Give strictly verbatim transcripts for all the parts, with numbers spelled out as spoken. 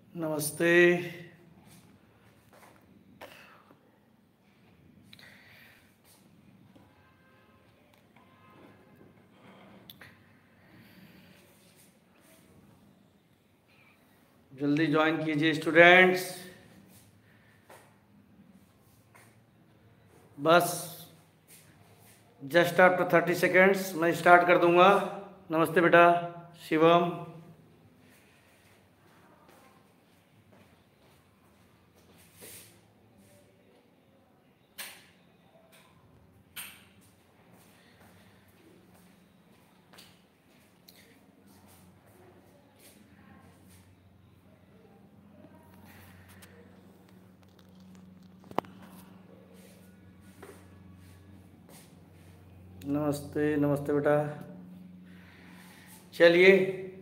नमस्ते। जल्दी ज्वाइन कीजिए स्टूडेंट्स। बस जस्ट आफ्टर थर्टी सेकेंड्स मैं स्टार्ट कर दूंगा। नमस्ते बेटा शिवम। नमस्ते नमस्ते बेटा। चलिए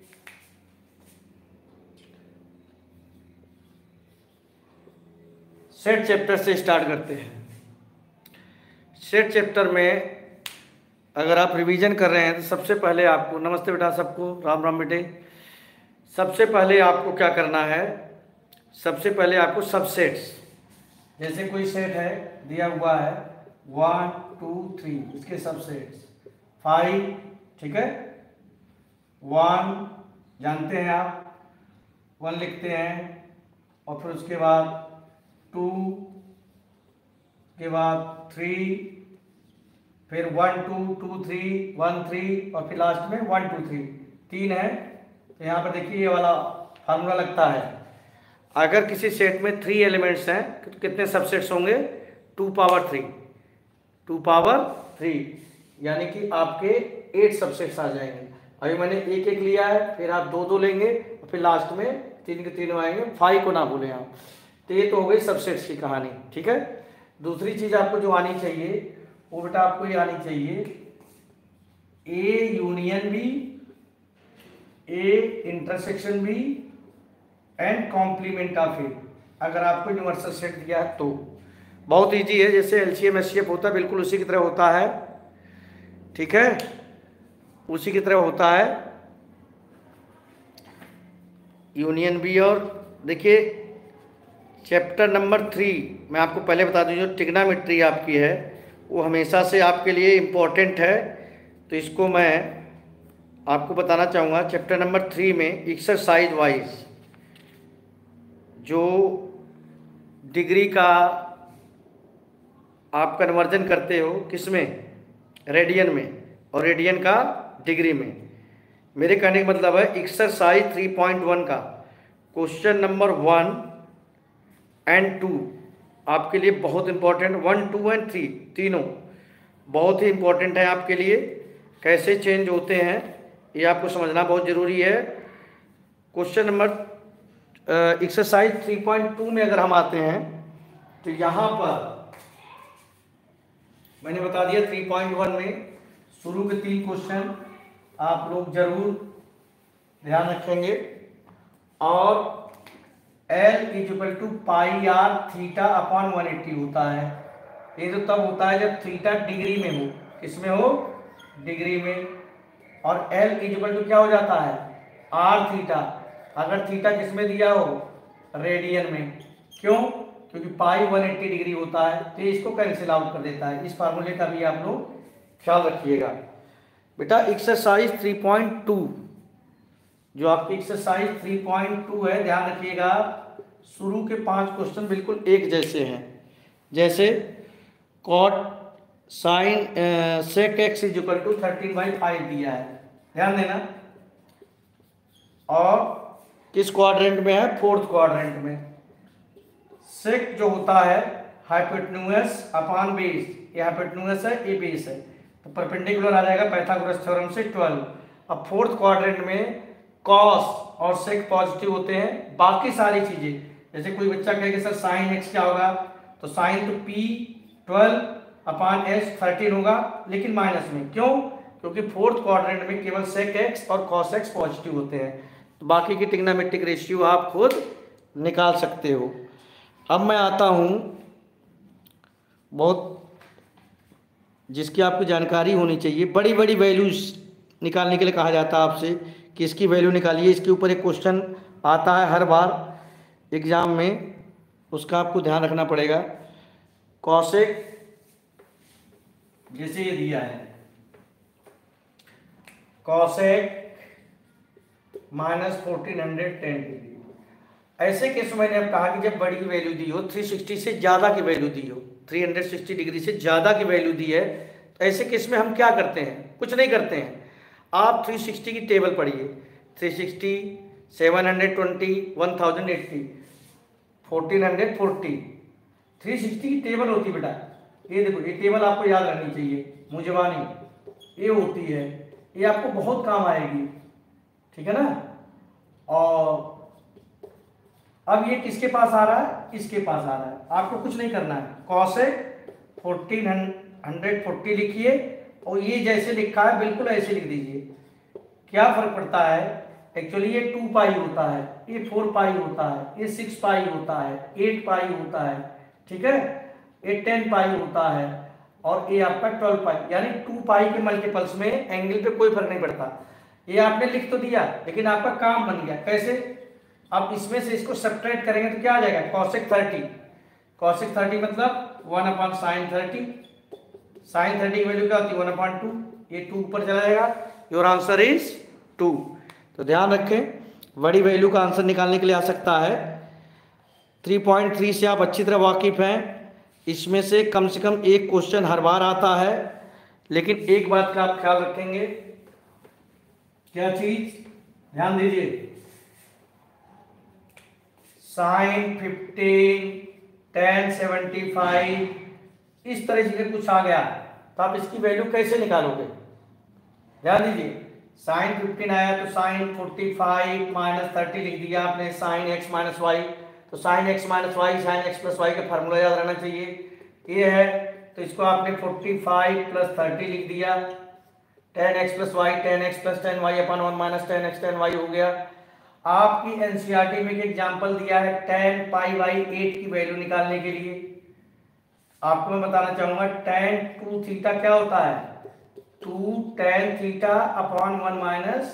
सेट चैप्टर से स्टार्ट करते हैं। सेट चैप्टर में अगर आप रिवीजन कर रहे हैं तो सबसे पहले आपको, नमस्ते बेटा सबको, राम राम बेटे। सबसे पहले आपको क्या करना है, सबसे पहले आपको सबसेट्स, जैसे कोई सेट है दिया हुआ है वन टू थ्री, इसके सबसेट्स फाइव, ठीक है। वन जानते हैं आप, वन लिखते हैं और फिर उसके बाद टू के बाद थ्री, फिर one two two three one three और फिर लास्ट में वन टू थ्री, तीन है। तो यहाँ पर देखिए ये वाला फार्मूला लगता है। अगर किसी सेट में थ्री एलिमेंट्स हैं तो कितने सबसेट्स होंगे, two power three, two power three, यानी कि आपके एट सबसेट्स आ जाएंगे। अभी मैंने एक एक लिया है, फिर आप दो दो लेंगे और फिर लास्ट में तीन के तीनों आएंगे, फाइव को ना भूलें आप। तो ये तो हो गई सबसेट्स की कहानी, ठीक है। दूसरी चीज आपको जो आनी चाहिए वो बेटा आपको ये आनी चाहिए, A union B, A intersection B and complement of A. अगर आपको यूनिवर्सल सेट दिया है तो बहुत इजी है, जैसे एलसीएम एचसीएफ होता है बिल्कुल उसी की तरह होता है, ठीक है, उसी की तरह होता है यूनियन बी। और देखिए चैप्टर नंबर थ्री मैं आपको पहले बता दूं, जो ट्रिग्नोमेट्री आपकी है वो हमेशा से आपके लिए इम्पोर्टेंट है, तो इसको मैं आपको बताना चाहूँगा। चैप्टर नंबर थ्री में एक्सरसाइज वाइज जो डिग्री का आप कन्वर्जन करते हो किसमें, रेडियन में, और रेडियन का डिग्री में। मेरे कहने का मतलब है एक्सरसाइज थ्री पॉइंट वन का question number one and two आपके लिए बहुत important, one two and three तीनों बहुत ही इंपॉर्टेंट है आपके लिए। कैसे चेंज होते हैं ये आपको समझना बहुत ज़रूरी है। Question number exercise three point two में अगर हम आते हैं तो यहाँ पर मैंने बता दिया थ्री पॉइंट वन में शुरू के तीन क्वेश्चन आप लोग जरूर ध्यान रखेंगे। और L is equal to pi r theta upon one eighty होता है। ये तो तब होता है जब थीटा डिग्री में हो, किसमें हो, डिग्री में। और L इज इक्वल टू क्या हो जाता है, आर थीटा, अगर थीटा किसमें दिया हो, रेडियन में। क्यों, क्योंकि पाई वन एट्टी डिग्री होता है, तो इसको कैंसिल आउट कर देता है। इस फार्मूले का भी आप लोग ख्याल रखिएगा बेटा। एक्सरसाइज थ्री पॉइंट टू जो आपकी एक्सरसाइज थ्री पॉइंट टू है, ध्यान रखिएगा शुरू के पांच क्वेश्चन बिल्कुल एक जैसे हैं। जैसे cot sine sec x is equal to thirteen by five दिया है, ध्यान देना। और किस क्वाड्रेंट में है, फोर्थ क्वाड्रेंट में। सेक जो होता है हाइपोटेन्यूज अपॉन बेस, ये हाइपोटेन्यूज है, ये बेस है, तो परपेंडिकुलर आ जाएगा पाइथागोरस थ्योरम से ट्वेल्व। अब फोर्थ क्वाड्रेंट में कॉस और सेक पॉजिटिव होते हैं, बाकी सारी चीजें, जैसे कोई बच्चा कहेगा सर साइन एक्स क्या होगा, तो साइन तो P twelve upon S thirteen होगा, लेकिन माइनस में। क्यों, क्योंकि फोर्थ क्वाड्रेंट में केवल सेक एक्स और कॉस एक्स पॉजिटिव होते हैं, तो बाकी की ट्रिग्नोमेट्रिक रेशियो आप खुद निकाल सकते हो। अब मैं आता हूँ बहुत जिसकी आपको जानकारी होनी चाहिए, बड़ी बड़ी वैल्यूज निकालने के लिए कहा जाता है आपसे कि इसकी वैल्यू निकालिए। इसके ऊपर एक क्वेश्चन आता है हर बार एग्ज़ाम में, उसका आपको ध्यान रखना पड़ेगा। कॉसेक जैसे ये दिया है cosec minus fourteen hundred ten degree, ऐसे केस में मैंने अब कहा कि जब बड़ी की वैल्यू दी हो, थ्री सिक्सटी से ज़्यादा की वैल्यू दी हो, थ्री सिक्सटी डिग्री से ज़्यादा की वैल्यू दी है, तो ऐसे केस में हम क्या करते हैं? कुछ नहीं करते हैं। आप थ्री सिक्सटी की टेबल पढ़िए, three sixty, seven hundred twenty, one thousand eighty, fourteen hundred forty, three sixty की टेबल होती बेटा। ये देखो, ये टेबल आपको याद रखनी चाहिए, मुजवानी ये होती है, ये आपको बहुत काम आएगी, ठीक है ना। और अब ये किसके पास आ रहा है? इसके पास आ रहा है। आपको कुछ नहीं करना है, कॉसेक फोर्टीन हंड्रेड फोर्टी लिखिए और ये जैसे लिखा है बिल्कुल ऐसे लिख दीजिए। क्या फर्क पड़ता है? एक्चुअली ये टू पाई होता है, ये फोर पाई होता है, ये सिक्स पाई होता है, एट पाई होता है, ठीक है, ये टेन पाई होता है और ये आपका ट्वेल्व पाई, यानी टू पाई के मल्टीपल्स में एंगल पे कोई फर्क नहीं पड़ता। ये आपने लिख तो दिया लेकिन आपका काम बन गया। कैसे? अब इसमें से इसको सब्ट्रैक्ट करेंगे तो क्या आ जाएगा? कॉसेक थर्टी, कॉसेक थर्टी मतलब one upon sine thirty, sine thirty की वैल्यू क्या होती है? वन अपॉन टू, ये टू ऊपर चला जाएगा, योर आंसर इज टू। तो ध्यान रखें, बड़ी वैल्यू का आंसर निकालने के लिए आ सकता है। थ्री पॉइंट थ्री से आप अच्छी तरह वाकिफ हैं, इसमें से कम से कम एक क्वेश्चन हर बार आता है, लेकिन एक बात का आप ख्याल रखेंगे, क्या चीज? ध्यान दीजिए, sine fifteen, ten seventy five, इस तरह से कुछ आ गया तो आप इसकी वैल्यू कैसे निकालोगे? ध्यान दीजिए, साइन फिफ्टीन आया तो sine forty five minus thirty लिख दिया आपने, साइन एक्स माइनस वाई, तो sine x minus y sine x plus y का फार्मूला याद रहना चाहिए, ये है, तो इसको आपने फोर्टी फाइव प्लस थर्टी लिख दिया, tan x plus y, tan x plus tan y upon one minus tan x tan y हो गया। आपकी एनसीईआरटी में एक एग्जांपल दिया है टेन पाई बाई एट की वैल्यू निकालने के लिए। आपको मैं बताना चाहूंगा टेन टू थीटा क्या होता है? Two tan theta upon one minus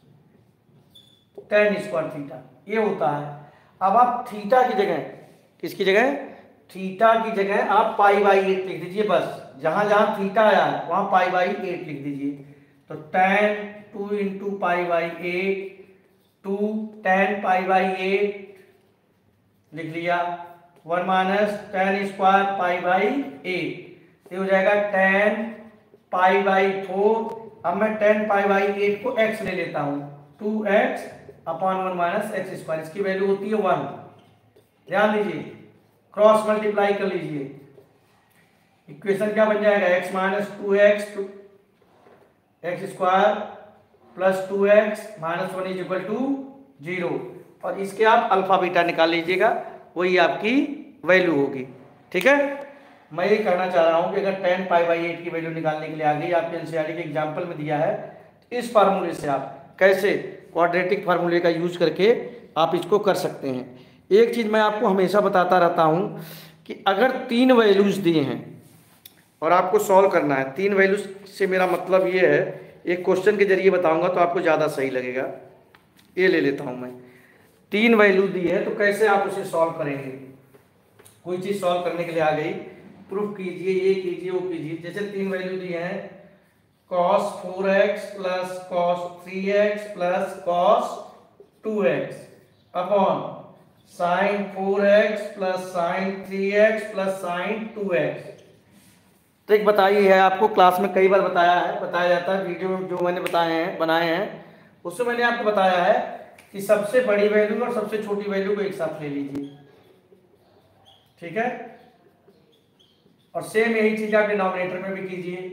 tan square theta, ये होता है। अब आप थीटा की जगह, किसकी जगह? थीटा की जगह आप पाई बाई एट लिख दीजिए, बस जहां जहां थीटा आया है वहां पाई बाई एट लिख दीजिए। तो tan two into pi by eight, two tan pi by eight लिख लिया, one minus tan square pi by eight, ये हो जाएगा टेन पाई बाई फोर। अब मैं टेन पाई बाई एट को एक्स ले लेता हूं, two x upon one minus x square, इसकी वैल्यू होती है वन। ध्यान दीजिए, क्रॉस मल्टीप्लाई कर लीजिए, इक्वेशन क्या बन जाएगा? X minus two x two x square plus two x minus one is equal to zero, और इसके आप अल्फा बीटा निकाल लीजिएगा, वही आपकी वैल्यू होगी, ठीक है। मैं ये कहना चाह रहा हूं कि अगर टेन पाई बाई एट की वैल्यू निकालने के लिए आ गई, आपके एनसीईआरटी के एग्जाम्पल में दिया है, इस फार्मूले से आप कैसे क्वाड्रेटिक फार्मूले का यूज करके आप इसको कर सकते हैं। एक चीज़ मैं आपको हमेशा बताता रहता हूं कि अगर तीन वैल्यूज दिए हैं और आपको सॉल्व करना है, तीन वैल्यूज से मेरा मतलब ये है, एक क्वेश्चन के जरिए बताऊंगा तो आपको ज़्यादा सही लगेगा। ये ले लेता हूं मैं, तीन वैल्यू दी है तो कैसे आप उसे सॉल्व करेंगे? कोई चीज़ सॉल्व करने के लिए आ गई, प्रूफ कीजिए, ये कीजिए, वो कीजिए। जैसे तीन वैल्यू दी है, cos four x plus cos three x plus cos two x upon sin four x plus sin three x plus sin two x. तो एक बताइए है, आपको क्लास में कई बार बताया है, बताया जाता है, वीडियो में जो मैंने बताए हैं बनाए हैं उसमें मैंने आपको बताया है कि सबसे बड़ी वैल्यू और सबसे छोटी वैल्यू को एक साथ ले लीजिए, ठीक है। और सेम यही चीज आप डिनोमिनेटर में भी कीजिए।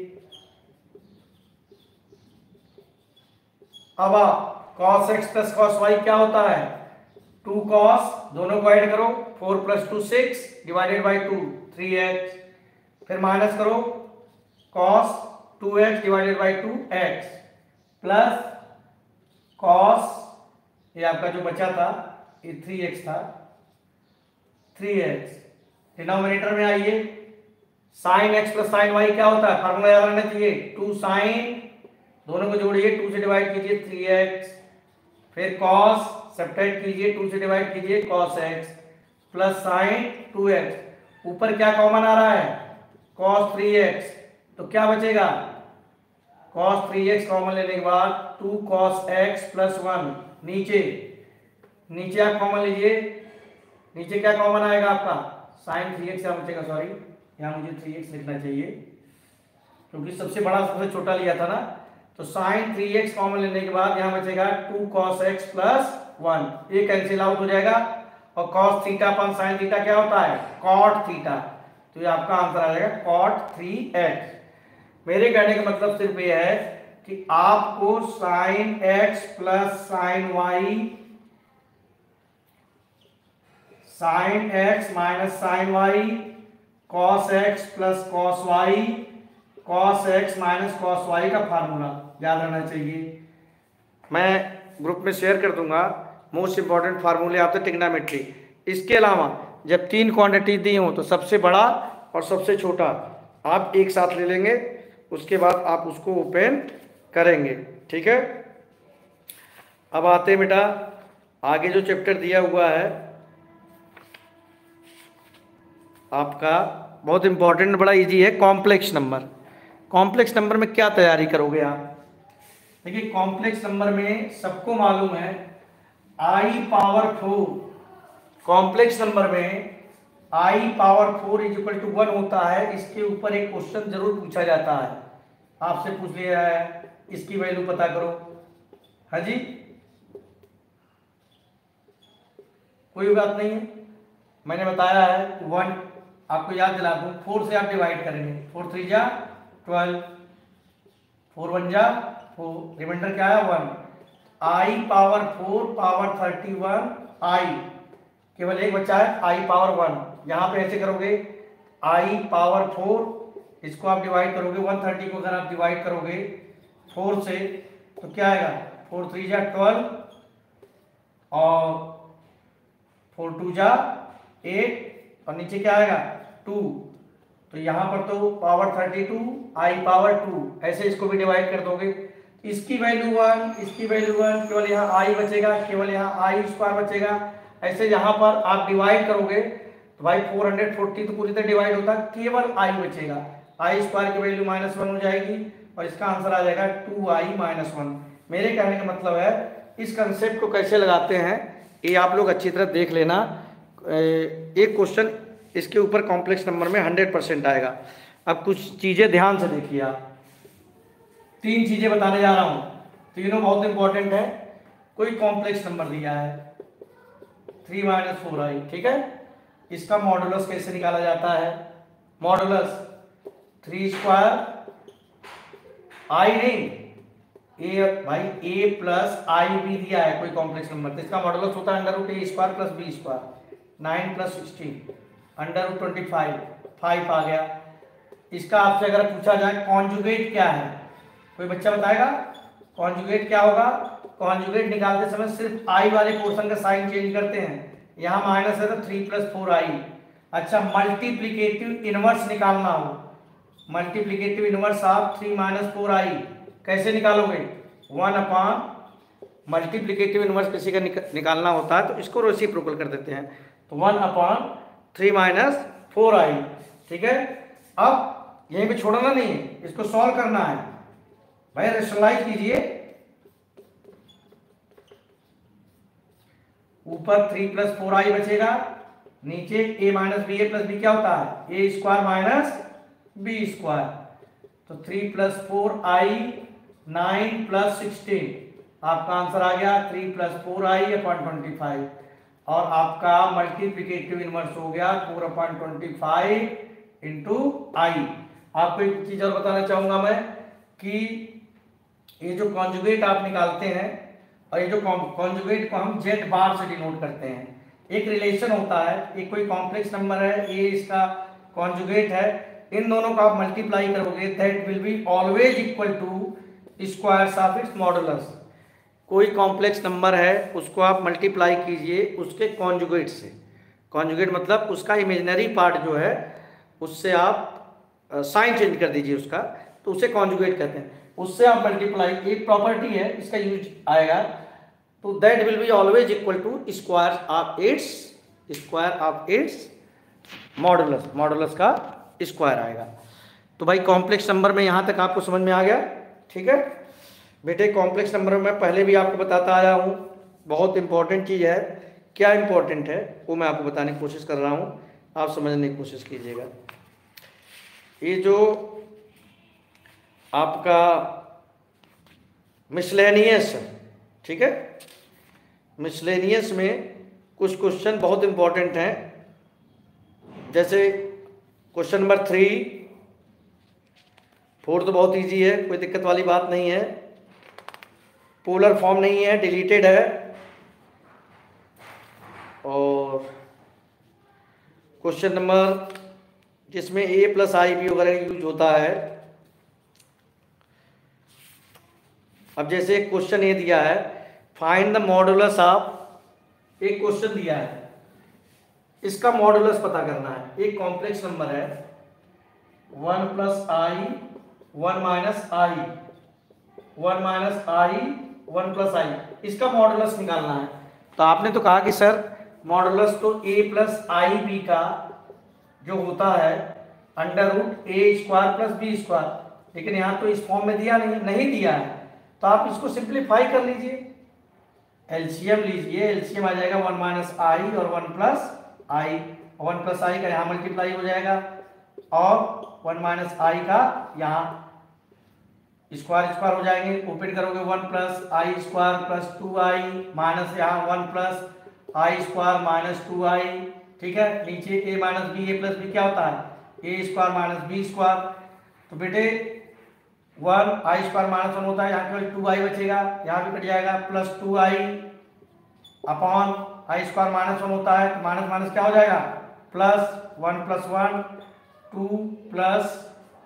अब आप cos x plus cos y क्या होता है? टू cos, दोनों को ऐड करो, four plus two six divided by two, three x, फिर माइनस करो cos two x divided by two x plus cos, ये आपका जो बचा था ये थ्री एक्स था, थ्री एक्स। डिनोमिनेटर में आइए, sine x plus sine y क्या होता है? फार्मूला याद रहना चाहिए, टू साइन, दोनों को जोड़िए, टू से डिवाइड कीजिए, थ्री एक्स, फिर cos सब्ट्रैक्ट कीजिए, टू से डिवाइड कीजिए, cos x plus sine two x, ऊपर क्या कॉमन आ रहा है, कॉस थ्री एक्स, तो क्या बचेगा, कॉस थ्री एक्स कॉमन लेने के बाद two cos x plus one, नीचे नीचे आप कॉमन लीजिए, नीचे क्या कॉमन आएगा आपका, साइन थ्री एक्स, यहाँ बचेगा, सॉरी यहाँ मुझे थ्री एक्स लिखना चाहिए क्योंकि सबसे बड़ा सबसे छोटा लिया था ना, तो साइन थ्री एक्स कॉमन लेने के बाद यहाँ बचेगा two cos x plus one, ये कैंसिल आउट हो जाएगा, और cos theta upon sine theta क्या होता है, कॉट थीटा, तो ये आपका आंसर आ जाएगा कॉट थ्री एक्स। मेरे कहने का मतलब सिर्फ ये है कि आपको sine x plus sine y, sine x minus sine y, cos x plus cos y, cos x minus cos y का फार्मूला याद रहना चाहिए। मैं ग्रुप में शेयर कर दूंगा मोस्ट इंपॉर्टेंट फार्मूले आपसे ट्रिग्नोमेट्री। इसके अलावा जब तीन क्वांटिटी दी हो तो सबसे बड़ा और सबसे छोटा आप एक साथ ले लेंगे, उसके बाद आप उसको ओपन करेंगे, ठीक है। अब आते हैं बेटा आगे जो चैप्टर दिया हुआ है आपका, बहुत इंपॉर्टेंट, बड़ा इजी है, कॉम्प्लेक्स नंबर। कॉम्प्लेक्स नंबर में क्या तैयारी करोगे आप, देखिए कॉम्प्लेक्स नंबर में सबको मालूम है i power four, complex number में i power four is equal to one होता है। इसके ऊपर एक क्वेश्चन जरूर पूछा जाता है, आपसे पूछ लिया है, इसकी वैल्यू पता करो, हाँ जी, कोई बात नहीं है, मैंने बताया है वन, आपको याद दिला दूं, फोर से आप डिवाइड करेंगे, फोर थ्री जा ट्वेल्व, फोर वन जा फोर, रिमाइंडर क्या है one, i power four power thirty one, i केवल एक बच्चा है, आई पावर वन, यहाँ पे ऐसे करोगे आई पावर फोर, इसको आप डिवाइड करोगे, वन थर्टी को अगर आप डिवाइड करोगे फोर से तो क्या आएगा, फोर थ्री जा ट्वेल्व और फोर टू जा एट, और नीचे क्या आएगा टू, तो यहाँ पर तो power thirty two, i power two, ऐसे इसको भी डिवाइड कर दोगे, इसकी वैल्यू वन, इसकी वैल्यू वन, केवल यहाँ आई बचेगा, केवल यहाँ आई स्क्वायर बचेगा। ऐसे यहाँ पर आप डिवाइड करोगे तो भाई फोर हंड्रेड फोर्टी तो पूरी तरह डिवाइड होता, केवल आई बचेगा, आई स्क्वायर की वैल्यू माइनस वन हो जाएगी और इसका आंसर आ जाएगा टू आई माइनस वन। मेरे कहने का मतलब है इस कंसेप्ट को कैसे लगाते हैं ये आप लोग अच्छी तरह देख लेना। एक क्वेश्चन इसके ऊपर कॉम्प्लेक्स नंबर में हंड्रेड परसेंट आएगा। अब कुछ चीज़ें ध्यान से देखिए आप, तीन चीज़ें बताने जा रहा हूँ, तीनों बहुत इंपॉर्टेंट है। कोई कॉम्प्लेक्स नंबर दिया है थ्री माइनस फोर आई, ठीक है, इसका मॉडुलस कैसे निकाला जाता है, मॉडुलस थ्री स्क्वायर आई नहीं, ए भाई ए प्लस आई भी दिया है कोई कॉम्प्लेक्स नंबर, तो इसका मॉडुलस होता है under root a square plus b square, nine plus sixteen under root twenty five, five आ गया। इसका आपसे अगर पूछा जाए कॉन्जुगेट क्या है, कोई बच्चा बताएगा कॉन्जुगेट क्या होगा। कॉन्जुगेट निकालते समय सिर्फ आई वाले पोर्शन का साइन चेंज करते हैं, यहाँ माइनस है तो थ्री प्लस फोर आई। अच्छा, मल्टीप्लीकेटिव इनवर्स निकालना हो, multiplicative inverse of three minus four i कैसे निकालोगे, वन अपॉन मल्टीप्लीकेटिव इनवर्स किसी का निक, निकालना होता है तो इसको रेसिप्रोकल कर देते हैं, तो one upon three minus four i, ठीक है। अब यहीं पे छोड़ना नहीं है, इसको सॉल्व करना है भाई, रेशनलाइज कीजिए, ऊपर थ्री प्लस फोर आई बचेगा, नीचे a minus b, a plus b क्या होता है a square minus b square, तो three plus four i nine plus sixteen, आपका आंसर आ गया three plus four i upon twenty five, और आपका मल्टीप्लीकेटिव इनवर्स हो गया four upon twenty five into i. आपको एक चीज और बताना चाहूंगा मैं कि ये जो कॉन्जुगेट आप निकालते हैं और ये जो कॉन्जुगेट को हम जेड बार से डिनोट करते हैं, एक रिलेशन होता है, एक कोई कॉम्प्लेक्स नंबर है, ये इसका कॉन्जुगेट है, इन दोनों को आप मल्टीप्लाई करोगे that will be always equal to squares of its modulus. कोई कॉम्प्लेक्स नंबर है उसको आप मल्टीप्लाई कीजिए उसके कॉन्जुगेट से, कॉन्जुगेट मतलब उसका इमेजिनरी पार्ट जो है उससे आप साइन चेंज कर दीजिए उसका, तो उसे कॉन्जुगेट कहते हैं, उससे आप मल्टीप्लाई, एक प्रॉपर्टी है इसका यूज आएगा, तो that will be always equal to square of its square of its modulus, modulus का स्क्वायर आएगा। तो भाई कॉम्प्लेक्स नंबर में यहाँ तक आपको समझ में आ गया, ठीक है बेटे। कॉम्प्लेक्स नंबर में मैं पहले भी आपको बताता आया हूँ, बहुत इंपॉर्टेंट चीज़ है। क्या इंपॉर्टेंट है वो मैं आपको बताने की कोशिश कर रहा हूँ, आप समझने की कोशिश कीजिएगा। ये जो आपका मिसलेनियस, ठीक है, मिसलेनियस में कुछ क्वेश्चन बहुत इंपॉर्टेंट हैं। जैसे क्वेश्चन नंबर थ्री, फोर तो बहुत इजी है, कोई दिक्कत वाली बात नहीं है, पोलर फॉर्म नहीं है, डिलीटेड है। और क्वेश्चन नंबर जिसमें ए प्लस आई बी वगैरह यूज होता है। अब जैसे एक क्वेश्चन ये दिया है, फाइंड द मॉडुलस ऑफ, एक क्वेश्चन दिया है, इसका मॉडुलस पता करना है। एक कॉम्प्लेक्स नंबर है one plus i one minus i one minus i one plus i, इसका मॉडुलस निकालना है। तो आपने तो कहा कि सर मॉडुलस तो ए प्लस आई बी का जो होता है under root a square plus b square, लेकिन यहाँ तो इस फॉर्म में दिया नहीं नहीं दिया है, तो आप इसको सिंप्लीफाई कर लीजिए, एलसीएम लीजिए। एलसीएम आ जाएगा वन माइनस आई और one plus i, one plus i का यहाँ मल्टीप्लाई हो जाएगा और वन माइनस आई का यहाँ स्क्वायर स्क्वायर हो जाएंगे, ओपन करोगे one plus i square plus two i minus यहाँ one plus i square minus two i, ठीक है। नीचे a minus b, a plus b क्या होता है a square minus b square. तो बेटे one i square minus one होता है, यहाँ केवल टू आई बचेगा, यहाँ भी कट जाएगा, plus two i upon i square minus one होता है, तो माइनस माइनस क्या हो जाएगा plus one plus one two plus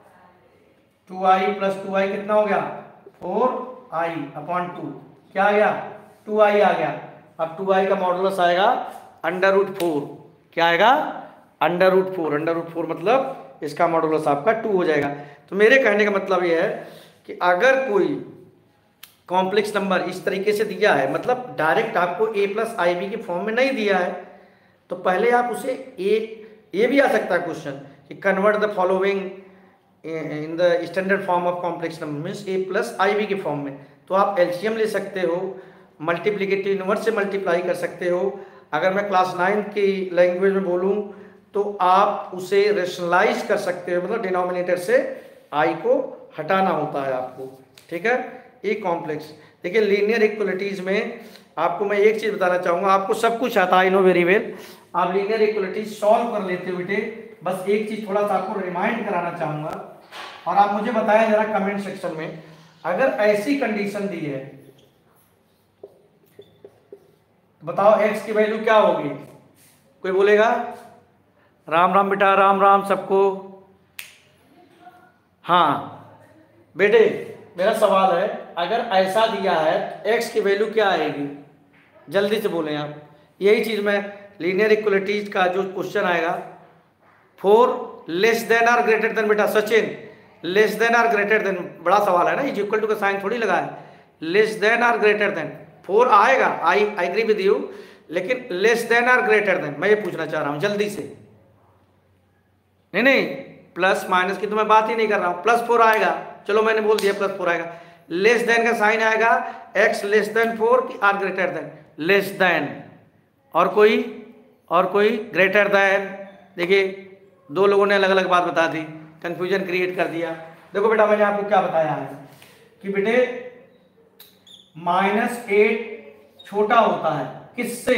two i plus two i कितना हो गया फोर आई अपॉन टू, क्या आ गया टू आई आ गया। अब टू आई का मॉडुलस आएगा अंडर रूट फोर, क्या आएगा under root four, under root four मतलब इसका मॉडुलस आपका टू हो जाएगा। तो मेरे कहने का मतलब ये है कि अगर कोई कॉम्प्लेक्स नंबर इस तरीके से दिया है, मतलब डायरेक्ट आपको ए प्लस आई बी के फॉर्म में नहीं दिया है, तो पहले आप उसे ए, ये भी आ सकता है क्वेश्चन कि convert the following in the standard form of complex number, means a plus i b के फॉर्म में। तो आप एलसीएम ले सकते हो, मल्टीप्लिकेटिव इनवर्स से मल्टीप्लाई कर सकते हो। अगर मैं क्लास नाइन की लैंग्वेज में बोलूँ तो आप उसे रेशनलाइज कर सकते हो, मतलब डिनोमिनेटर से आई को हटाना होता है आपको, ठीक है। ये कॉम्प्लेक्स देखिए लीनियर इक्वलिटीज में आपको मैं एक चीज़ बताना चाहूँगा, आपको सब कुछ आता है, आई नो वेरी वेल, आप लीनियर इक्वलिटीज सॉल्व कर लेते हो बेटे। बस एक चीज़ थोड़ा सा आपको रिमाइंड कराना चाहूँगा, और आप मुझे बताएं जरा कमेंट सेक्शन में, अगर ऐसी कंडीशन दी है बताओ x की वैल्यू क्या होगी। कोई बोलेगा राम राम बेटा, राम राम सबको। हाँ बेटे मेरा सवाल है, अगर ऐसा दिया है x की वैल्यू क्या आएगी, जल्दी से बोलें आप। यही चीज़ मैं लीनियर इक्वलिटीज का जो क्वेश्चन आएगा, four less than or greater than, बेटा Sachin less than or greater than, बड़ा सवाल है ना, इज इक्वल टू का साइन थोड़ी लगा है, less than or greater than four आएगा, I I agree with you, लेकिन less than or greater than मैं ये पूछना चाह रहा हूं जल्दी से। नहीं नहीं प्लस माइनस की तो मैं बात ही नहीं कर रहा हूं, प्लस फोर आएगा, चलो मैंने बोल दिया प्लस फोर आएगा, लेस देन का साइन आएगा एक्स लेस देन फोर की or greater than, less than और कोई और कोई ग्रेटर देन। देखिए दो लोगों ने अलग अलग बात बता दी, कंफ्यूजन क्रिएट कर दिया। देखो बेटा मैंने आपको क्या बताया है कि बेटे माइनस एट छोटा होता है किससे,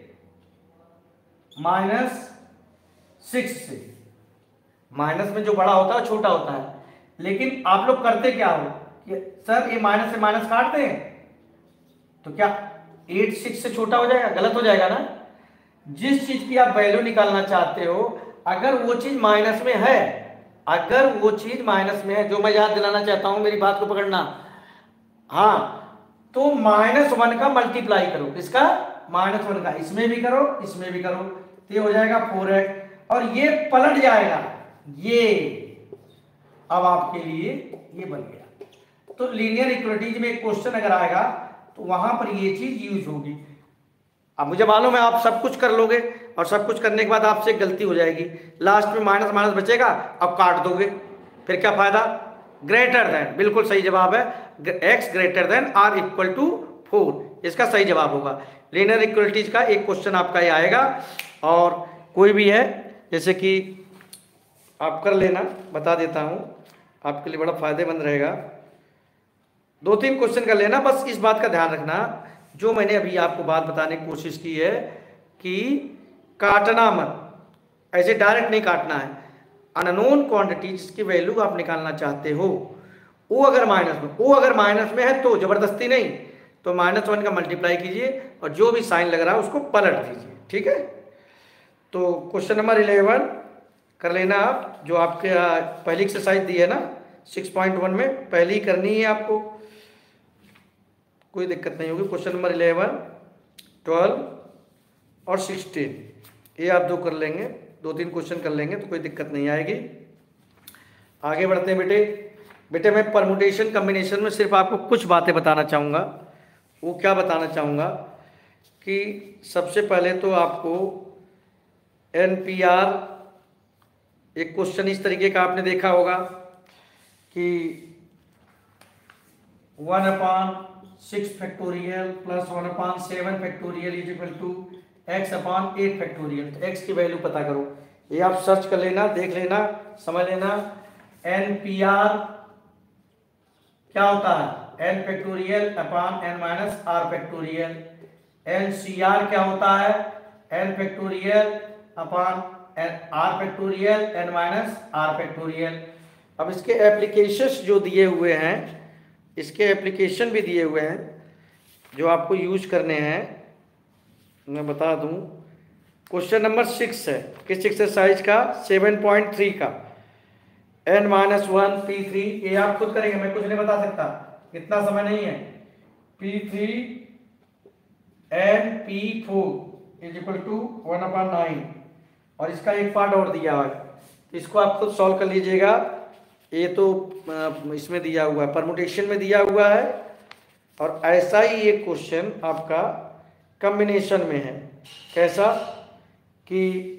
माइनस सिक्स से। माइनस में जो बड़ा होता है छोटा होता है, लेकिन आप लोग करते क्या हो कि सर ये माइनस से माइनस काटते हैं, तो क्या एट सिक्स से छोटा हो जाएगा, गलत हो जाएगा ना। जिस चीज की आप वैल्यू निकालना चाहते हो, अगर वो चीज माइनस में है, अगर वो चीज माइनस में है, जो मैं याद दिलाना चाहता हूं, मेरी बात को पकड़ना, हाँ, तो माइनस वन का मल्टीप्लाई करो, इसका माइनस वन का, इसमें भी करो इसमें भी करो, तो ये हो जाएगा फोर एक्स, और ये पलट जाएगा, ये अब आपके लिए ये बन गया। तो लीनियर इक्वलिटीज में एक क्वेश्चन अगर आएगा तो वहां पर ये चीज यूज होगी। अब मुझे मालूम है आप सब कुछ कर लोगे और सब कुछ करने के बाद आपसे एक गलती हो जाएगी, लास्ट में माइनस माइनस बचेगा, अब काट दोगे, फिर क्या फायदा। ग्रेटर देन, बिल्कुल सही जवाब है, x greater than or equal to four, इसका सही जवाब होगा। लीनियर इक्वलिटीज का एक क्वेश्चन आपका ये आएगा, और कोई भी है जैसे कि आप कर लेना, बता देता हूँ आपके लिए बड़ा फायदेमंद रहेगा। दो तीन क्वेश्चन कर लेना, बस इस बात का ध्यान रखना जो मैंने अभी आपको बात बताने की कोशिश की है कि काटना मत, ऐसे डायरेक्ट नहीं काटना है। अननोन क्वांटिटी जिसकी वैल्यू आप निकालना चाहते हो, वो अगर माइनस में वो अगर माइनस में है तो जबरदस्ती नहीं, तो माइनस वन का मल्टीप्लाई कीजिए और जो भी साइन लग रहा है उसको पलट दीजिए, ठीक है। तो क्वेश्चन नंबर इलेवन कर लेना आप, जो आपके पहली एक्सरसाइज दी है ना सिक्स पॉइंट वन में, पहली करनी है आपको, कोई दिक्कत नहीं होगी। क्वेश्चन नंबर इलेवन, ट्वेल्व और सिक्सटीन, ये आप दो कर लेंगे, दो तीन क्वेश्चन कर लेंगे तो कोई दिक्कत नहीं आएगी। आगे बढ़ते हैं बेटे। बेटे मैं परमुटेशन कम्बिनेशन में सिर्फ आपको कुछ बातें बताना चाहूँगा। वो क्या बताना चाहूँगा कि सबसे पहले तो आपको एन पी आर, एक क्वेश्चन इस तरीके का आपने देखा होगा कि one upon six factorial plus one upon seven factorial is equal to x upon eight factorial. तो एक्स की वैल्यू पता करो, ये आप सर्च कर लेना, देख लेना, समझ लेना। एन पी आर क्या होता है, n factorial upon n minus r factorial. N C r क्या होता है, n factorial upon n r factorial n minus r factorial. अब इसके एप्लीकेशंस जो दिए हुए हैं, इसके एप्लीकेशन भी दिए हुए हैं जो आपको यूज करने हैं, मैं बता दूं। क्वेश्चन नंबर सिक्स है, किस एक्सरसाइज का, सेवन पॉइंट थ्री का, n minus one P three, ये आप खुद करेंगे, मैं कुछ नहीं बता सकता, इतना समय नहीं है। P three n P four is equal to one upon nine, और इसका एक पार्ट और दिया है, इसको आप खुद सॉल्व कर लीजिएगा। ये तो इसमें दिया हुआ है, परमुटेशन में दिया हुआ है, और ऐसा ही एक क्वेश्चन आपका कॉम्बिनेशन में है। कैसा कि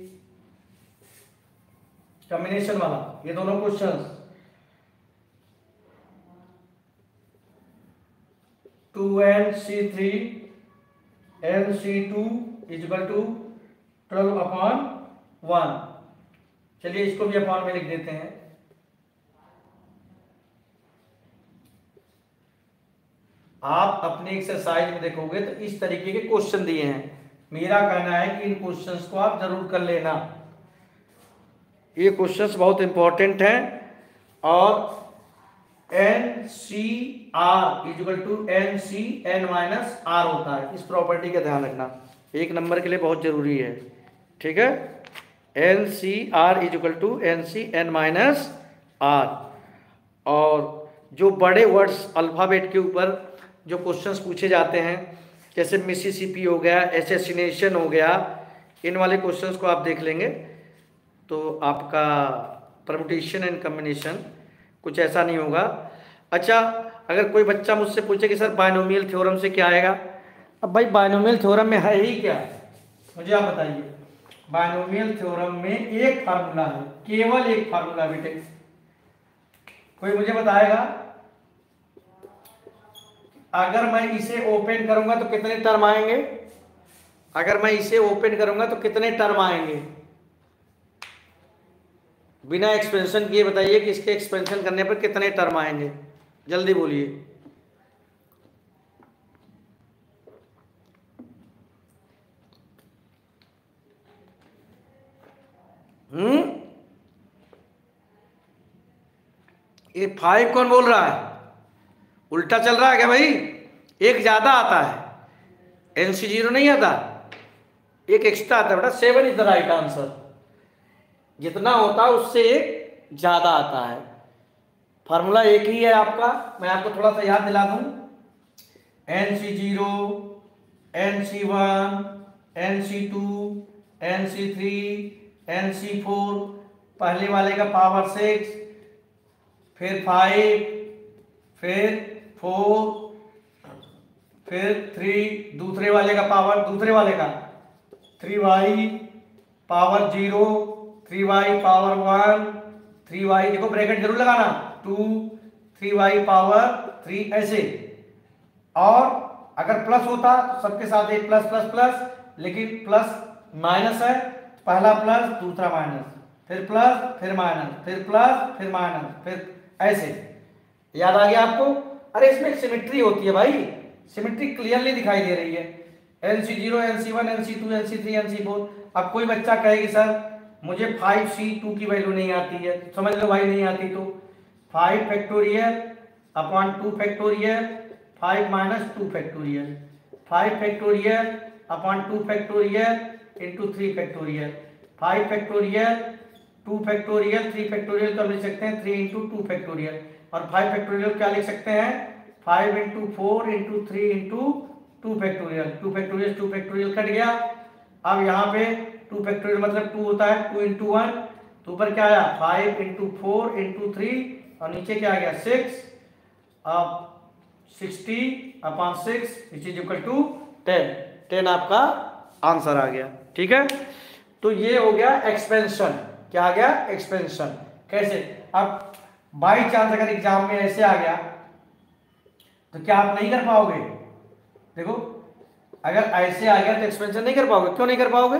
कॉम्बिनेशन वाला, ये दोनों questions two n C three n C two is equal to twelve upon one. चलिए इसको भी अपॉन में लिख देते हैं। आप अपने एक्सरसाइज में देखोगे तो इस तरीके के क्वेश्चन दिए हैं, मेरा कहना है कि इन क्वेश्चंस को आप जरूर कर लेना, ये क्वेश्चंस बहुत इंपॉर्टेंट हैं। और n C r is equal to n C n minus r होता है, इस प्रॉपर्टी का ध्यान रखना, एक नंबर के लिए बहुत जरूरी है, ठीक है। N C r is equal to n C n minus r. और जो बड़े वर्ड्स अल्फाबेट के ऊपर जो क्वेश्चंस पूछे जाते हैं, जैसे मिसिसिपी हो गया, एसेसिनेशन हो गया, इन वाले क्वेश्चंस को आप देख लेंगे तो आपका परमुटेशन एंड कॉम्बिनेशन कुछ ऐसा नहीं होगा। अच्छा, अगर कोई बच्चा मुझसे पूछे कि सर बायनोमियल थ्योरम से क्या आएगा, अब भाई बायनोमियल थ्योरम में है ही क्या, मुझे आप बताइए। बायनोमियल थ्योरम में एक फार्मूला है, केवल एक फार्मूला बेटे, कोई मुझे बताएगा अगर मैं इसे ओपन करूंगा तो कितने टर्म आएंगे, अगर मैं इसे ओपन करूंगा तो कितने टर्म आएंगे, बिना एक्सपेंशन किए बताइए कि इसके एक्सपेंशन करने पर कितने टर्म आएंगे, जल्दी बोलिए। हम्म ये फाइव कौन बोल रहा है, उल्टा चल रहा है क्या भाई, एक ज्यादा आता है, एन सी जीरो नहीं आता, एक एक्स्ट्रा आता है बेटा, seven is the right answer, जितना होता है उससे एक ज्यादा आता है। फार्मूला एक ही है आपका, मैं आपको थोड़ा सा याद दिला दूं, n C zero n C one n C two n C three n C four, पहले वाले का पावर सिक्स, फिर फाइव, फिर फोर, फिर थ्री दूसरे वाले का पावर दूसरे वाले का three y power zero, three y power one, three y देखो ब्रैकेट जरूर लगाना, two, three y power three, ऐसे। और अगर प्लस होता तो सबके साथ एक प्लस प्लस प्लस, लेकिन प्लस माइनस है, पहला प्लस दूसरा माइनस, फिर प्लस फिर माइनस, फिर प्लस फिर माइनस, फिर ऐसे। याद आ गया आपको? अरे इसमें एक सिमेट्री होती है भाई, सिमेट्री क्लियरली दिखाई दे रही है। N C zero, n C one, n C two, n C three, n C four. अब कोई बच्चा कहेगी सर मुझे फाइव सी टू की वैल्यू नहीं आती है, समझ लो भाई नहीं आती तो five factorial upon two factorial, five minus two factorial, five factorial upon two factorial into three factorial, five factorial, two factorial, three factorial तो लिख सकते हैं थ्री इंटू टू फैक्टोरियल, और फाइव फैक्टोरियल क्या लिख सकते हैं five into four into three into two factorial, two factorial two factorial cut गया। अब यहाँ पे टू फैक्टोरियल मतलब टू होता है, टू इंटू वन, तो ऊपर क्या आया five into four into three, और नीचे क्या आ गया सिक्स, अब sixty upon six which is equal to ten, ten आपका आंसर आ गया। ठीक है, तो ये हो गया एक्सपेंशन। क्या आ गया? एक्सपेंशन। कैसे? अब बाई चांस अगर एग्जाम में ऐसे आ गया तो क्या आप नहीं कर पाओगे? देखो अगर ऐसे आ गया तो एक्सपेंशन नहीं कर पाओगे। क्यों नहीं कर पाओगे?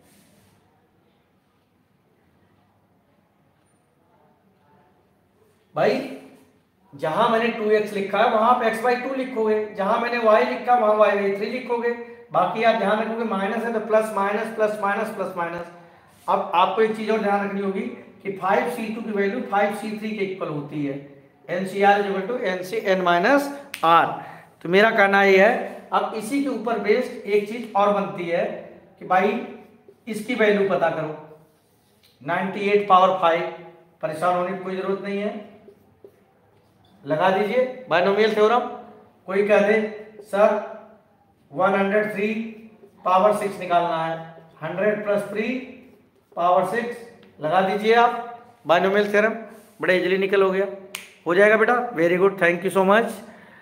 भाई जहां मैंने टू एक्स लिखा है वहां आप एक्स बाई टू लिखोगे, जहां मैंने वाई लिखा वहां वाई बाई थ्री लिखोगे। बाकी आप ध्यान रखोगे माइनस है तो plus minus plus minus plus minus. अब आपको एक चीज और ध्यान रखनी होगी कि फाइव सी टू की वैल्यू फाइव सी थ्री के इक्वल होती है। N C r is equal to n C n minus r. तो मेरा कहना ये है, अब इसी के ऊपर बेस्ड एक चीज और बनती है कि भाई इसकी वैल्यू पता करो, नाइंटी एट पावर फाइव। परेशान होने की कोई जरूरत नहीं है, लगा दीजिए बाइनोमियल थ्योरम। कोई कह दे sir one hundred three power six निकालना है, hundred plus three power six, लगा दीजिए आप बाइनोमियल थ्योरम, बड़े इजीली निकल हो गया, हो जाएगा बेटा। Very good, thank you so much.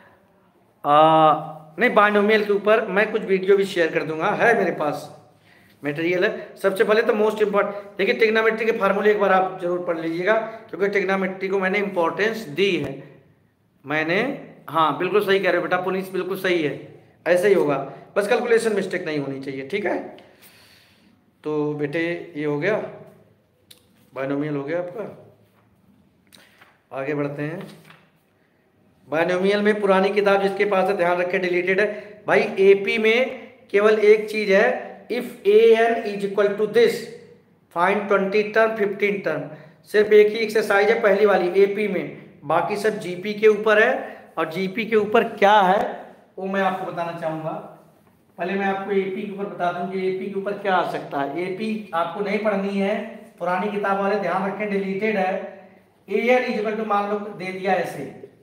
नहीं बाइनोमियल के ऊपर मैं कुछ वीडियो भी शेयर कर दूंगा, है मेरे पास मटेरियल है। सबसे पहले तो मोस्ट इंपॉर्टेंट देखिए ट्रिग्नोमेट्री के फार्मूले एक बार आप जरूर पढ़ लीजिएगा, क्योंकि ट्रिग्नोमेट्री को मैंने इंपॉर्टेंस दी है मैंने। हाँ बिल्कुल सही कह रहे हो बेटा पुनीत, बिल्कुल सही है, ऐसे ही होगा, बस कैलकुलेशन मिस्टेक नहीं होनी चाहिए। ठीक है, तो बेटे ये हो गया बाइनोमियल हो गया आपका। आगे बढ़ते हैं। बाइनोमियल में पुरानी किताब जिसके पास है ध्यान रखें डिलीटेड है भाई। एपी में केवल एक चीज है, if a n is equal to this find twenty term fifteen term, सिर्फ एक ही एक्सरसाइज है पहली वाली एपी में, बाकी सब जीपी के ऊपर है। और जीपी के ऊपर क्या है वो मैं आपको बताना चाहूंगा। पहले मैं आपको एपी के ऊपर बता दूं कि एपी के ऊपर क्या आ सकता है। एपी आपको नहीं पढ़नी है, पुरानी किताब वाले ध्यान रखें डिलीटेड है। A n is equal to मान लो दे दिया ऐसे,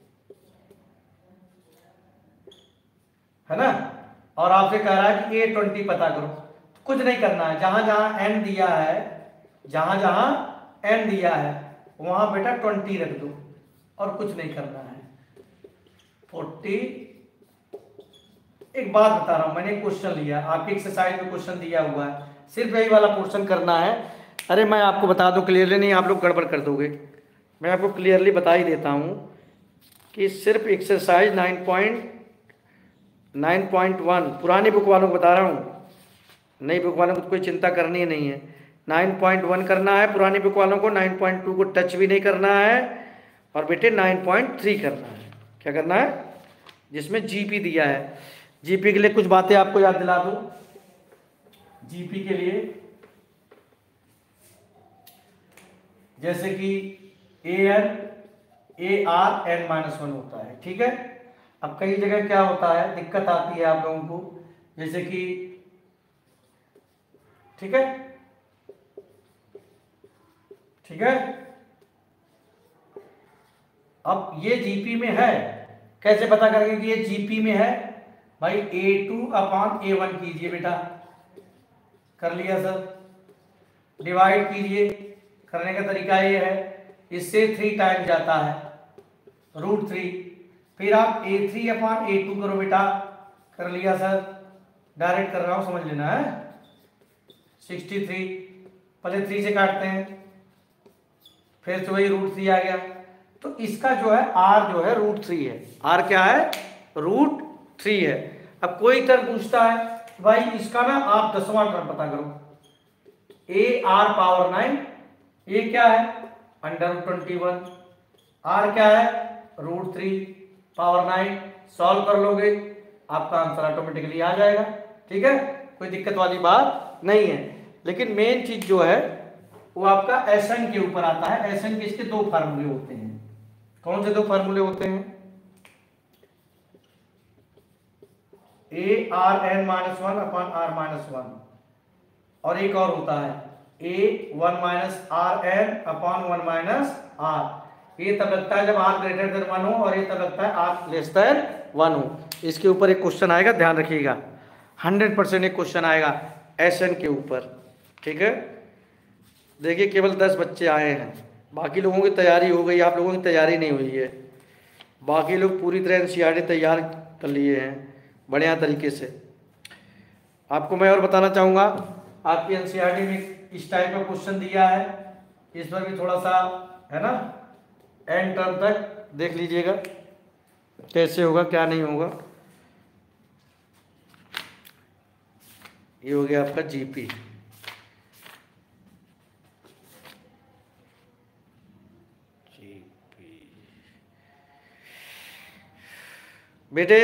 है ना, और आपसे कह रहा है कि ए ट्वेंटी पता करो। कुछ नहीं करना है, जहां जहां एन दिया है, जहां जहां एन दिया है वहां बेटा ट्वेंटी रख दो और कुछ नहीं करना है। फोर्टी। एक बात बता रहा हूं, मैंने क्वेश्चन लिया, आपकी एक्सरसाइज में क्वेश्चन दिया हुआ है, सिर्फ यही वाला पोर्शन करना है। अरे मैं आपको बता दूं क्लियरली, नहीं आप लोग गड़बड़ कर दोगे, मैं आपको क्लियरली बता ही देता हूं कि सिर्फ exercise nine point nine point one पुरानी बुक वालों को बता रहा हूँ, नई बुक वालों को कोई चिंता करनी ही नहीं है। नाइन पॉइंट वन करना है पुरानी बुक वालों को, नाइन पॉइंट टू को टच भी नहीं करना है, और बेटे नाइन पॉइंट थ्री करना है। क्या करना है? जिसमें जीपी दिया है। जीपी के लिए कुछ बातें आपको याद दिला दूं। जीपी के लिए जैसे कि a n a r n minus one होता है, ठीक है। अब कई जगह क्या होता है, दिक्कत आती है आप लोगों को, जैसे कि ठीक है ठीक है अब ये जीपी में है, कैसे पता करेंगे कि ये जीपी में है? भाई a two upon a one कीजिए बेटा, कर लिया सर, डिवाइड कीजिए, करने का तरीका ये है, इससे थ्री टाइम जाता है रूट थ्री, फिर आप a three upon a two करो बेटा, कर लिया सर, डायरेक्ट कर रहा हूँ, समझ लेना है। सिक्सटी थ्री पहले थ्री से काटते हैं, फिर से वही रूट थ्री आ गया, तो इसका जो है आर जो है रूट थ्री है। आर क्या है? रूट थ्री है। अब कोई टर्म पूछता है भाई इसका ना आप दसवां टर्म पता करो, a r power nine, a क्या है? Under root twenty one, r क्या है? Root three power nine. Solve कर लोगे आपका आंसर ऑटोमेटिकली आ जाएगा। ठीक है, कोई दिक्कत वाली बात नहीं है। लेकिन मेन चीज जो है वो आपका एस एन के ऊपर आता है। एस एन के इसके दो फार्मूले होते हैं। कौन से दो फार्मूले होते हैं? A r n minus one upon r minus one, और एक और होता है a one minus r n upon one minus r. ये तब लगता है जब आर ग्रेटर देन वन हो, और ये तब लगता है आर लेस देन वन हो। इसके ऊपर एक क्वेश्चन आएगा, ध्यान रखिएगा, हंड्रेड परसेंट एक क्वेश्चन आएगा एस एन के ऊपर। ठीक है, देखिए केवल दस बच्चे आए हैं, बाकी लोगों की तैयारी हो गई, आप लोगों की तैयारी नहीं हुई है। बाकी लोग पूरी तरह एनसीईआरटी तैयार कर लिए हैं बढ़िया तरीके से। आपको मैं और बताना चाहूँगा, आपकी एनसीईआरटी में इस टाइप का क्वेश्चन दिया है, इस पर भी थोड़ा सा है ना एंड टर्म तक देख लीजिएगा कैसे होगा क्या नहीं होगा। ये हो गया आपका जीपी। बेटे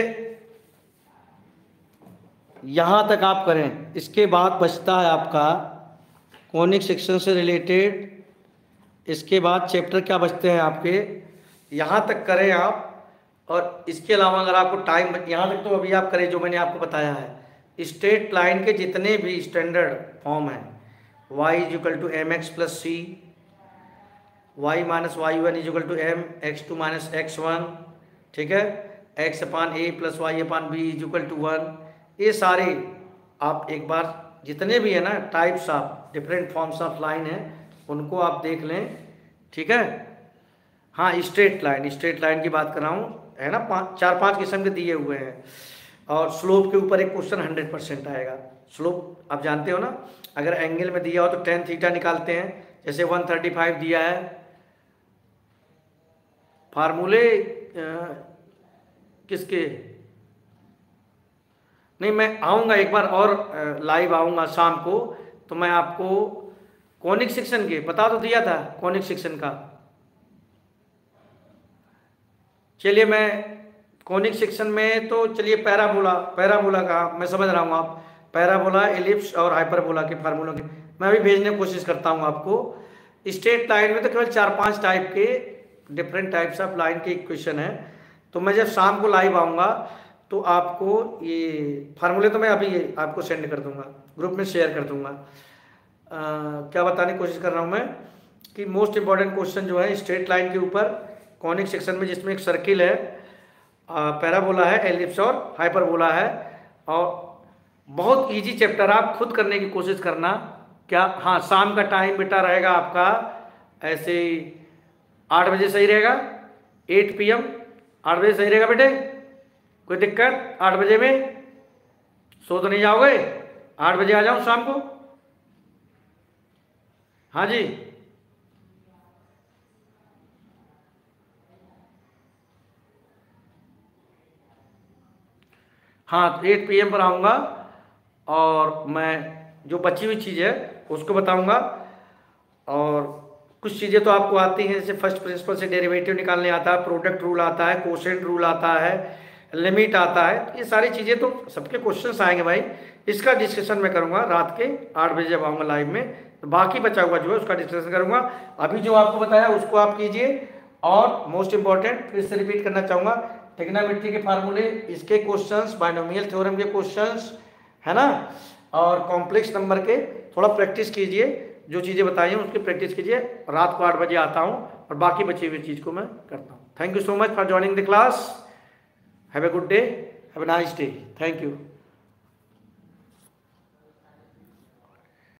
यहाँ तक आप करें, इसके बाद बचता है आपका कॉनिक सेक्शन से रिलेटेड। इसके बाद चैप्टर क्या बचते हैं आपके, यहाँ तक करें आप। और इसके अलावा अगर आपको टाइम, यहाँ तक तो अभी आप करें जो मैंने आपको बताया है। स्ट्रेट लाइन के जितने भी स्टैंडर्ड फॉर्म हैं, y is equal to m x plus c, y minus y one is equal to m x two minus x one, ठीक है, x upon a plus y upon b is equal to one. ये सारे आप एक बार जितने भी है ना types of different forms of line है उनको आप देख लें। ठीक है, हाँ स्ट्रेट लाइन, स्ट्रेट लाइन की बात कर रहा हूँ, है ना, पाँच चार पांच किस्म के दिए हुए हैं। और स्लोप के ऊपर एक क्वेश्चन हंड्रेड परसेंट आएगा। स्लोप आप जानते हो ना, अगर एंगल में दिया हो तो टेन थीटा निकालते हैं। जैसे वन थर्टी फाइव दिया है, फार्मूले किसके, नहीं मैं आऊँगा एक बार और लाइव आऊँगा शाम को, तो मैं आपको कॉनिक सेक्शन के बता तो दिया था, कॉनिक सेक्शन का। चलिए मैं कॉनिक सेक्शन में तो चलिए पैराबोला, पैराबोला का मैं समझ रहा हूँ, आप पैराबोला, एलिप्स और हाइपरबोला के फार्मूलों के मैं अभी भेजने की कोशिश करता हूँ आपको। स्ट्रेट लाइन में तो केवल चार पांच टाइप के डिफरेंट टाइप्स ऑफ लाइन के इक्वेशन है। तो मैं जब शाम को लाइव आऊँगा तो आपको ये फार्मूले तो मैं अभी आपको सेंड कर दूँगा, ग्रुप में शेयर कर दूँगा। क्या बताने की कोशिश कर रहा हूँ मैं कि मोस्ट इम्पॉर्टेंट क्वेश्चन जो है स्ट्रेट लाइन के ऊपर कॉनिक सेक्शन में, जिसमें एक सर्किल है, पैराबोला है, एलिप्स और हाइपरबोला है, और बहुत इजी चैप्टर, आप खुद करने की कोशिश करना। क्या, हाँ शाम का टाइम बेटा रहेगा आपका ऐसे आठ बजे सही रहेगा, एट पी एम आठ बजे सही रहेगा बेटे, कोई दिक्कत? आठ बजे में सो तो नहीं जाओगे? आठ बजे आ जाऊँ शाम को? हाँ जी, हाँ तो एट पी एम पर आऊँगा और मैं जो बची हुई चीज़ है उसको बताऊँगा। और कुछ चीज़ें तो आपको आती हैं, जैसे फर्स्ट प्रिंसिपल से डेरिवेटिव निकालने आता है, प्रोडक्ट रूल आता है, कोशेंट रूल आता है, लिमिट आता है। ये सारी चीज़ें तो सबके क्वेश्चंस आएंगे भाई। इसका डिस्कशन मैं करूँगा रात के आठ बजे जब आऊँगा लाइव में, तो बाकी बचा हुआ जो है उसका डिस्कशन करूँगा। अभी जो आपको बताया उसको आप कीजिए। और मोस्ट इंपॉर्टेंट फिर से रिपीट करना चाहूँगा, ट्रिग्नोमेट्री के फार्मूले, इसके क्वेश्चंस, बाइनोमियल थ्योरम के क्वेश्चंस, है ना, और कॉम्प्लेक्स नंबर के थोड़ा प्रैक्टिस कीजिए। जो चीज़ें बताई हैं उसकी प्रैक्टिस कीजिए। रात को आठ बजे आता हूँ और बाकी बची हुई चीज़ को मैं करता हूँ। Thank you so much for joining the class. Have a good day, have a nice day, thank you.